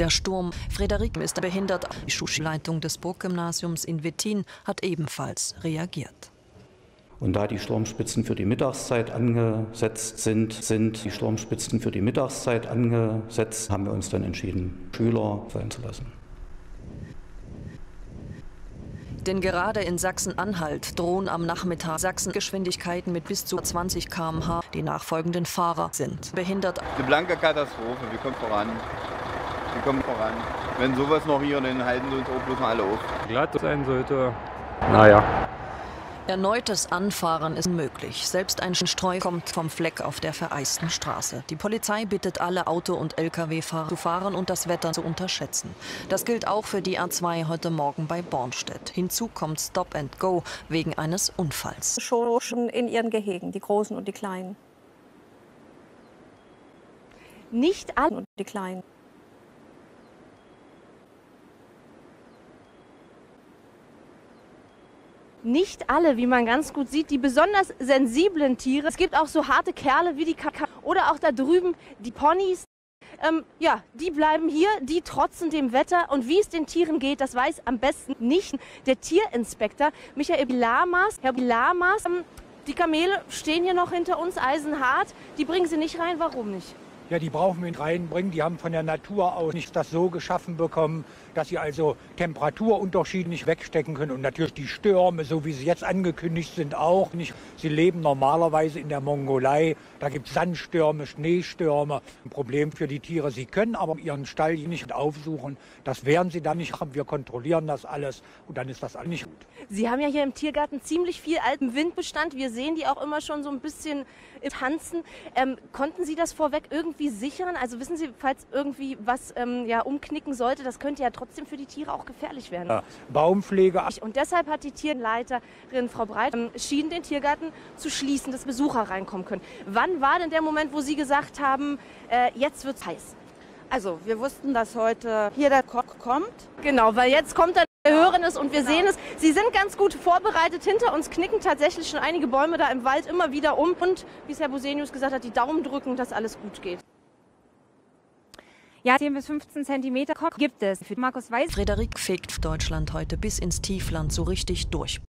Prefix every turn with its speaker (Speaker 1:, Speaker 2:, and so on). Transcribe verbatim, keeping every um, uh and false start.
Speaker 1: Der Sturm. Frederik ist behindert. Die Schulleitung des Burggymnasiums in Wettin hat ebenfalls reagiert.
Speaker 2: Und da die Sturmspitzen für die Mittagszeit angesetzt sind, sind die Sturmspitzen für die Mittagszeit angesetzt, haben wir uns dann entschieden, Schüler fallen zu lassen.
Speaker 1: Denn gerade in Sachsen-Anhalt drohen am Nachmittag Sachsen Geschwindigkeiten mit bis zu zwanzig Kilometer pro Stunde. Die nachfolgenden Fahrer sind behindert.
Speaker 3: Eine blanke Katastrophe, wir kommen voran. Wir kommen voran. Wenn sowas noch hier, dann halten wir uns auch bloß mal alle auf.
Speaker 4: Glatt sein sollte, naja.
Speaker 1: Erneutes Anfahren ist möglich. Selbst ein Streu kommt vom Fleck auf der vereisten Straße. Die Polizei bittet alle Auto- und L K W-Fahrer zu fahren und das Wetter zu unterschätzen. Das gilt auch für die A zwei heute Morgen bei Bornstedt. Hinzu kommt Stop and Go wegen eines Unfalls.
Speaker 5: Schon in ihren Gehegen, die Großen und die Kleinen.
Speaker 6: Nicht alle
Speaker 5: und die Kleinen.
Speaker 6: Nicht alle, wie man ganz gut sieht, die besonders sensiblen Tiere. Es gibt auch so harte Kerle wie die Kakao oder auch da drüben die Ponys. Ähm, ja, die bleiben hier, die trotzen dem Wetter. Und wie es den Tieren geht, das weiß am besten nicht der Tierinspektor Michael Lamas. Herr Lamas, ähm, die Kamele stehen hier noch hinter uns, eisenhart. Die bringen sie nicht rein. Warum nicht?
Speaker 7: Ja, die brauchen wir nicht reinbringen. Die haben von der Natur aus nicht das so geschaffen bekommen, dass sie also Temperaturunterschiede nicht wegstecken können. Und natürlich die Stürme, so wie sie jetzt angekündigt sind, auch nicht. Sie leben normalerweise in der Mongolei. Da gibt es Sandstürme, Schneestürme. Ein Problem für die Tiere. Sie können aber ihren Stall nicht aufsuchen. Das werden sie dann nicht haben. Wir kontrollieren das alles und dann ist das alles nicht gut.
Speaker 6: Sie haben ja hier im Tiergarten ziemlich viel alten Windbestand. Wir sehen die auch immer schon so ein bisschen tanzen. Ähm, konnten Sie das vorweg irgendwie sichern? Also wissen Sie, falls irgendwie was ähm, ja, umknicken sollte, das könnte ja trotzdem für die Tiere auch gefährlich werden.
Speaker 7: Ja, Baumpflege.
Speaker 6: Und deshalb hat die Tierleiterin Frau Breit ähm, entschieden, den Tiergarten zu schließen, dass Besucher reinkommen können. Wann war denn der Moment, wo Sie gesagt haben, äh, jetzt wird's heiß?
Speaker 8: Also wir wussten, dass heute hier der Koch kommt.
Speaker 6: Genau, weil jetzt kommt er. Wir hören es und wir genau. sehen es. Sie sind ganz gut vorbereitet. Hinter uns knicken tatsächlich schon einige Bäume da im Wald immer wieder um. Und wie es Herr Busenius gesagt hat, die Daumen drücken, dass alles gut geht.
Speaker 9: Ja, zehn bis fünfzehn Zentimeter gibt es. Für Markus Weiß.
Speaker 1: Frederik fegt Deutschland heute bis ins Tiefland so richtig durch.